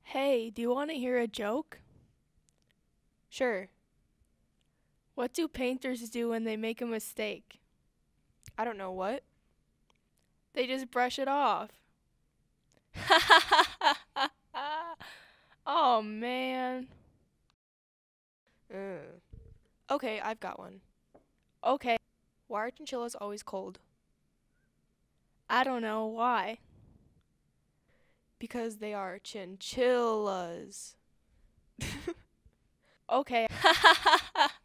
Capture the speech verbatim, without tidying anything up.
Hey, do you want to hear a joke? Sure. What do painters do when they make a mistake? I don't know what. They just brush it off. Oh man. Mm. Okay, I've got one. Okay, Why are chinchillas always cold? I don't know why. Because they are chinchillas. Okay.